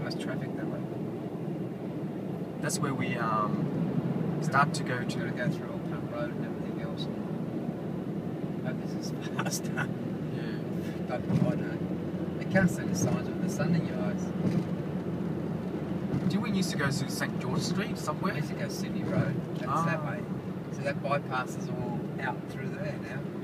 much traffic that way. That's where we start to go Got to to. go through Old Pump Road and everything else. Hope this is faster. Yeah. But I know. They can't see the signs with the sun in your eyes. Did we used to go to St George Street We somewhere? used to go Sydney Road. That's that Ah. way. So that bypass is all out through there now.